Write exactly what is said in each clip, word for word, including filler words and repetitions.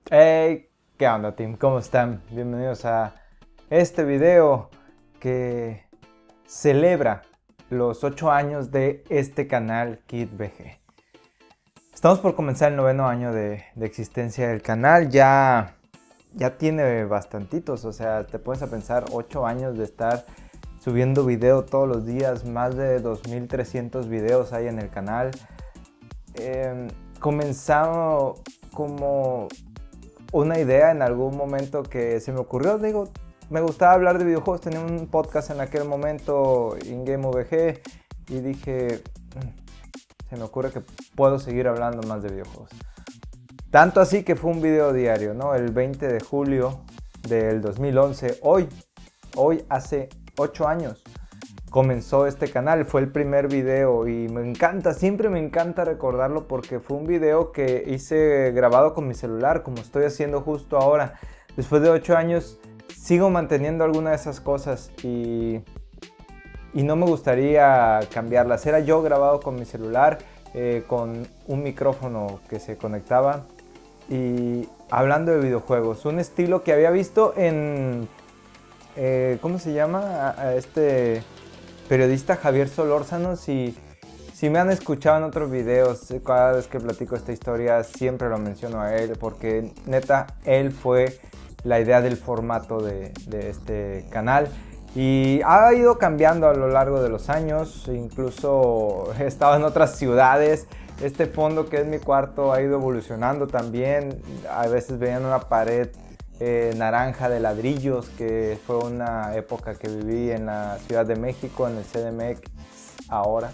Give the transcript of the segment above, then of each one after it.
Hey, ¿qué onda, team? ¿Cómo están? Bienvenidos a este video que celebra los ocho años de este canal KidVG. Estamos por comenzar el noveno año de, de existencia del canal. Ya, ya tiene bastantitos, o sea, te puedes a pensar ocho años de estar subiendo video todos los días. Más de dos mil trescientos videos hay en el canal. Eh, comenzamos como una idea en algún momento que se me ocurrió. Digo, me gustaba hablar de videojuegos, tenía un podcast en aquel momento, InGameVG, y dije, se me ocurre que puedo seguir hablando más de videojuegos. Tanto así que fue un video diario, ¿no? El veinte de julio del dos mil once, hoy, hoy hace ocho años, comenzó este canal. Fue el primer video y me encanta, siempre me encanta recordarlo porque fue un video que hice grabado con mi celular, como estoy haciendo justo ahora. Después de ocho años sigo manteniendo alguna de esas cosas y, y no me gustaría cambiarlas. Era yo grabado con mi celular, eh, con un micrófono que se conectaba y hablando de videojuegos. Un estilo que había visto en, eh, ¿cómo se llama? A, a este periodista Javier Solórzano. Si, si me han escuchado en otros videos, cada vez que platico esta historia siempre lo menciono a él, porque neta, él fue la idea del formato de, de este canal y ha ido cambiando a lo largo de los años. Incluso he estado en otras ciudades. Este fondo que es mi cuarto ha ido evolucionando también. A veces veían una pared Eh, naranja de ladrillos, que fue una época que viví en la Ciudad de México, en el C D M X ahora,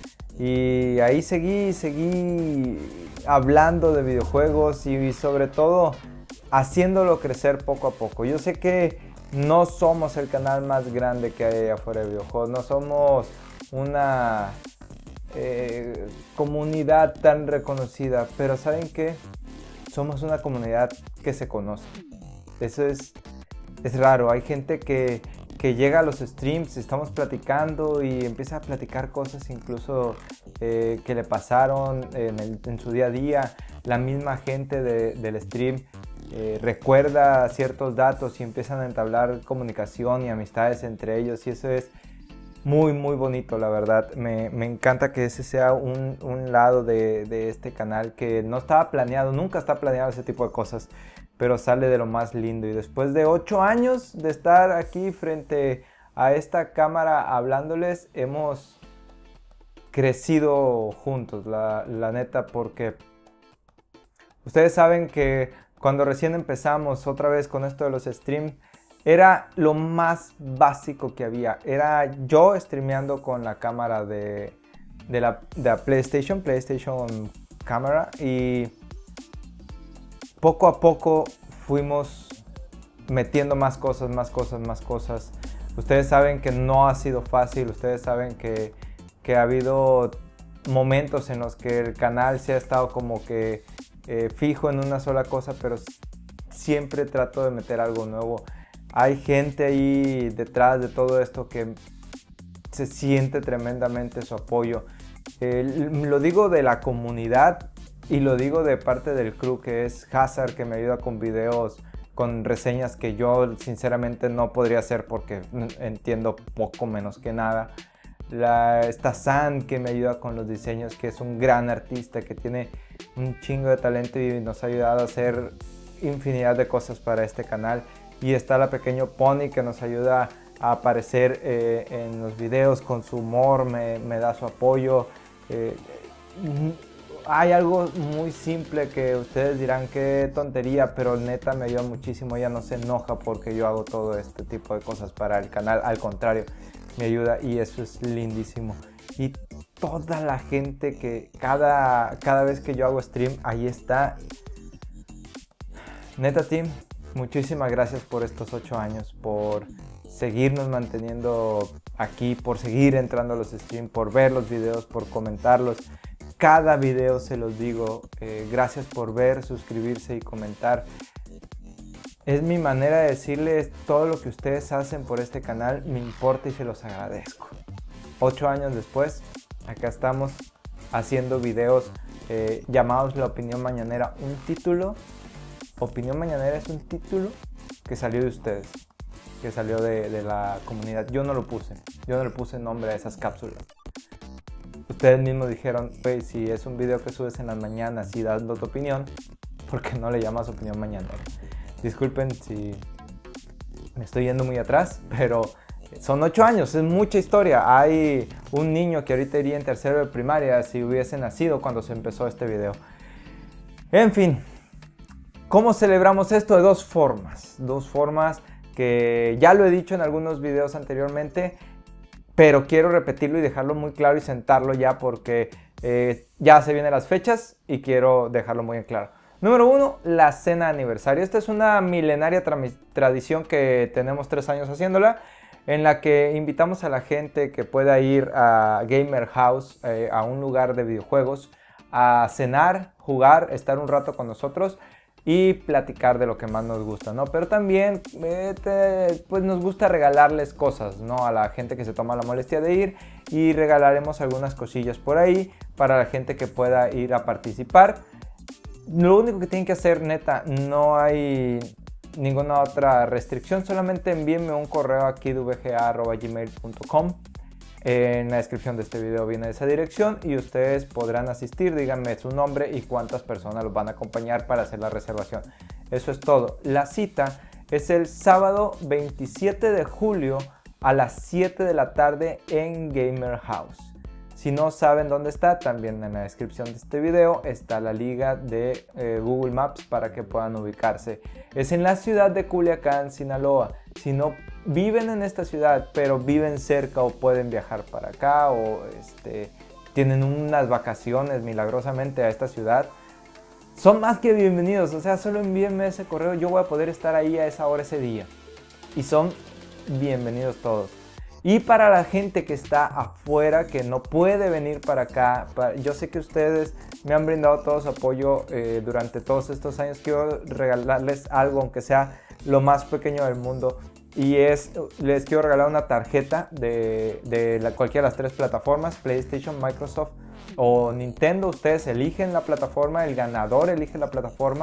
y ahí seguí, seguí hablando de videojuegos y, y sobre todo haciéndolo crecer poco a poco. Yo sé que no somos el canal más grande que hay afuera de videojuegos, no somos una eh, comunidad tan reconocida, pero ¿saben qué? Somos una comunidad que se conoce. Eso es, es raro. Hay gente que, que llega a los streams, estamos platicando y empieza a platicar cosas incluso eh, que le pasaron en, el, en su día a día. La misma gente de, del stream eh, recuerda ciertos datos y empiezan a entablar comunicación y amistades entre ellos, y eso es muy muy bonito, la verdad. Me, me encanta que ese sea un, un lado de, de este canal que no estaba planeado, nunca está planeado ese tipo de cosas, pero sale de lo más lindo. Y después de ocho años de estar aquí frente a esta cámara hablándoles, hemos crecido juntos, la, la neta, porque ustedes saben que cuando recién empezamos otra vez con esto de los streams, era lo más básico que había. Era yo streameando con la cámara de, de, la, de la PlayStation, PlayStation Camera, y poco a poco fuimos metiendo más cosas, más cosas, más cosas. Ustedes saben que no ha sido fácil, ustedes saben que, que ha habido momentos en los que el canal se ha estado como que eh, fijo en una sola cosa, pero siempre trato de meter algo nuevo. Hay gente ahí detrás de todo esto que se siente tremendamente su apoyo. Eh, lo digo de la comunidad y lo digo de parte del crew, que es Hazard, que me ayuda con videos, con reseñas que yo sinceramente no podría hacer porque entiendo poco menos que nada. La, está San, que me ayuda con los diseños, que es un gran artista, que tiene un chingo de talento y nos ha ayudado a hacer infinidad de cosas para este canal. Y está la Pequeño Pony, que nos ayuda a aparecer eh, en los videos con su humor, me, me da su apoyo. Eh, hay algo muy simple que ustedes dirán qué tontería, pero neta me ayuda muchísimo. Ella no se enoja porque yo hago todo este tipo de cosas para el canal, al contrario, me ayuda y eso es lindísimo. Y toda la gente que cada, cada vez que yo hago stream, ahí está. Neta, team, muchísimas gracias por estos ocho años, por seguirnos manteniendo aquí, por seguir entrando a los streams, por ver los videos, por comentarlos. Cada video se los digo, eh, gracias por ver, suscribirse y comentar. Es mi manera de decirles todo lo que ustedes hacen por este canal, me importa y se los agradezco. Ocho años después, acá estamos haciendo videos eh, llamados La Opinión Mañanera, un título Opinión Mañanera es un título que salió de ustedes, que salió de, de la comunidad. Yo no lo puse, yo no le puse nombre a esas cápsulas. Ustedes mismos dijeron, pues si es un video que subes en las mañanas y dando tu opinión, ¿por qué no le llamas Opinión Mañanera? Disculpen si me estoy yendo muy atrás, pero son ocho años, es mucha historia. Hay un niño que ahorita iría en tercero de primaria si hubiese nacido cuando se empezó este video. En fin, ¿cómo celebramos esto? De dos formas, dos formas que ya lo he dicho en algunos videos anteriormente, pero quiero repetirlo y dejarlo muy claro y sentarlo ya porque eh, ya se vienen las fechas y quiero dejarlo muy en claro. Número uno, la cena de aniversario. Esta es una milenaria tra tradición que tenemos tres años haciéndola, en la que invitamos a la gente que pueda ir a Gamer House, eh, a un lugar de videojuegos, a cenar, jugar, estar un rato con nosotros y platicar de lo que más nos gusta, ¿no? Pero también eh, te, pues nos gusta regalarles cosas, ¿no? A la gente que se toma la molestia de ir, y regalaremos algunas cosillas por ahí para la gente que pueda ir a participar. Lo único que tienen que hacer, neta, no hay ninguna otra restricción, solamente envíenme un correo a kid v g a arroba gmail punto com. En la descripción de este video viene esa dirección y ustedes podrán asistir. Díganme su nombre y cuántas personas los van a acompañar para hacer la reservación. Eso es todo. La cita es el sábado veintisiete de julio a las siete de la tarde en Gamer House. Si no saben dónde está, también en la descripción de este video está la liga de eh, Google Maps para que puedan ubicarse. Es en la ciudad de Culiacán, Sinaloa. Si no viven en esta ciudad, pero viven cerca o pueden viajar para acá o este, tienen unas vacaciones milagrosamente a esta ciudad, son más que bienvenidos. O sea, solo envíenme ese correo, yo voy a poder estar ahí a esa hora ese día. Y son bienvenidos todos. Y para la gente que está afuera, que no puede venir para acá, para, yo sé que ustedes me han brindado todo su apoyo eh, durante todos estos años. Quiero regalarles algo, aunque sea lo más pequeño del mundo. Y es, les quiero regalar una tarjeta de, de la, cualquiera de las tres plataformas, PlayStation, Microsoft o Nintendo. Ustedes eligen la plataforma, el ganador elige la plataforma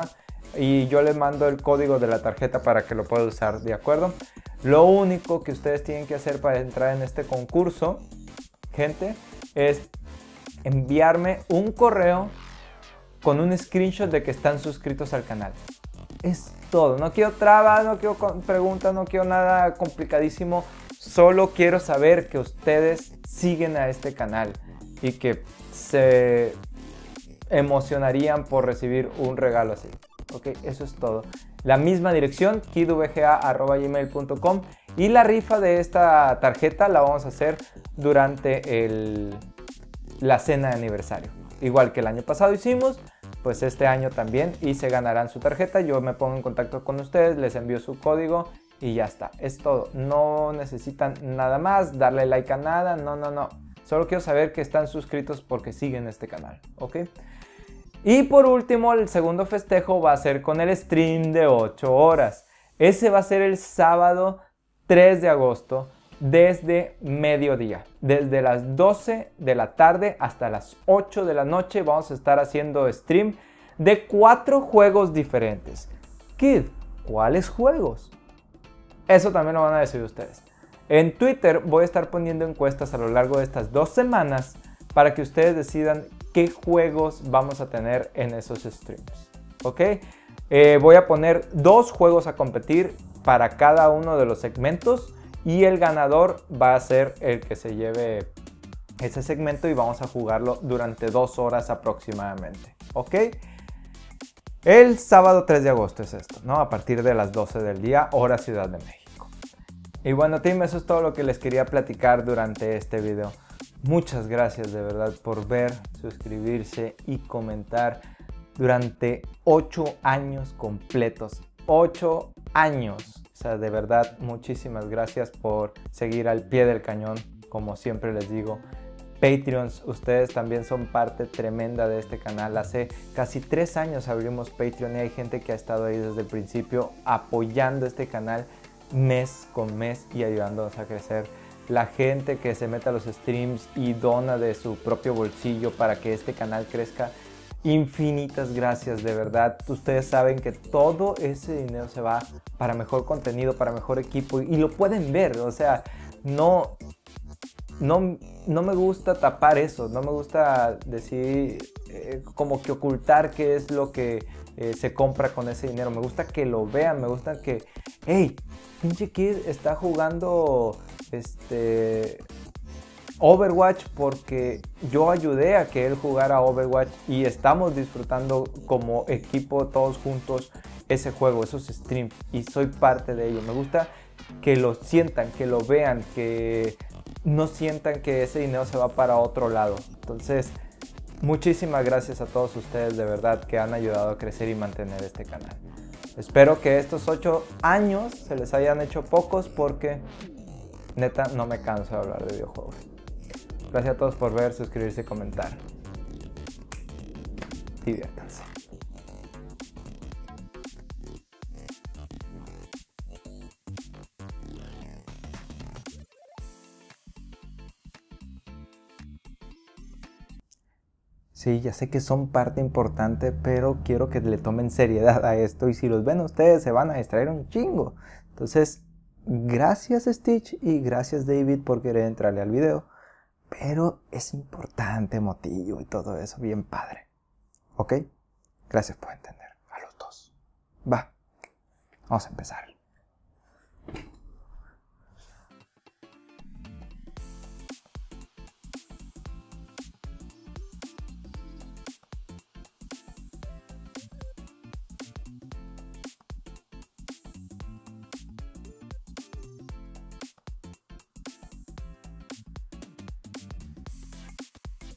y yo les mando el código de la tarjeta para que lo pueda usar, ¿de acuerdo? Lo único que ustedes tienen que hacer para entrar en este concurso, gente, es enviarme un correo con un screenshot de que están suscritos al canal. Es todo. No quiero trabas, no quiero preguntas, no quiero nada complicadísimo. Solo quiero saber que ustedes siguen a este canal y que se emocionarían por recibir un regalo así. Ok, eso es todo. La misma dirección, kid v g a arroba gmail punto com, y la rifa de esta tarjeta la vamos a hacer durante el, la cena de aniversario. Igual que el año pasado hicimos, pues este año también, y se ganarán su tarjeta. Yo me pongo en contacto con ustedes, les envío su código y ya está. Es todo. No necesitan nada más, darle like a nada, no, no, no. Solo quiero saber que están suscritos porque siguen este canal, ¿ok? Y por último, el segundo festejo va a ser con el stream de ocho horas. Ese va a ser el sábado tres de agosto desde mediodía. Desde las doce de la tarde hasta las ocho de la noche vamos a estar haciendo stream de cuatro juegos diferentes. Kid, ¿cuáles juegos? Eso también lo van a decir ustedes. En Twitter voy a estar poniendo encuestas a lo largo de estas dos semanas para que ustedes decidan qué juegos vamos a tener en esos streams, ¿ok? Eh, voy a poner dos juegos a competir para cada uno de los segmentos y el ganador va a ser el que se lleve ese segmento y vamos a jugarlo durante dos horas aproximadamente, ¿ok? El sábado tres de agosto es esto, ¿no? A partir de las doce del día, hora Ciudad de México. Y bueno, team, eso es todo lo que les quería platicar durante este video. Muchas gracias de verdad por ver, suscribirse y comentar durante ocho años completos. ocho años. O sea, de verdad, muchísimas gracias por seguir al pie del cañón, como siempre les digo. Patreons, ustedes también son parte tremenda de este canal. Hace casi tres años abrimos Patreon y hay gente que ha estado ahí desde el principio apoyando este canal mes con mes y ayudándonos a crecer. La gente que se mete a los streams y dona de su propio bolsillo para que este canal crezca infinitas gracias, de verdad. Ustedes saben que todo ese dinero se va para mejor contenido, para mejor equipo, y lo pueden ver. O sea, no, no, no me gusta tapar eso, no me gusta decir, eh, como que ocultar qué es lo que eh, se compra con ese dinero. Me gusta que lo vean, me gusta que, hey, pinche Kid está jugando este Overwatch porque yo ayudé a que él jugara Overwatch y estamos disfrutando como equipo todos juntos ese juego, esos streams, y soy parte de ello. Me gusta que lo sientan, que lo vean, que no sientan que ese dinero se va para otro lado. Entonces, muchísimas gracias a todos ustedes, de verdad, que han ayudado a crecer y mantener este canal. Espero que estos ocho años se les hayan hecho pocos, porque neta no me canso de hablar de videojuegos. Gracias a todos por ver, suscribirse y comentar. Diviértanse. Sí, ya sé que son parte importante, pero quiero que le tomen seriedad a esto, y si los ven ustedes se van a distraer un chingo. Entonces, gracias Stitch y gracias David por querer entrarle al video, pero es importante, Motillo y todo eso, bien padre. ¿Ok? Gracias por entender a los dos. Va, vamos a empezar.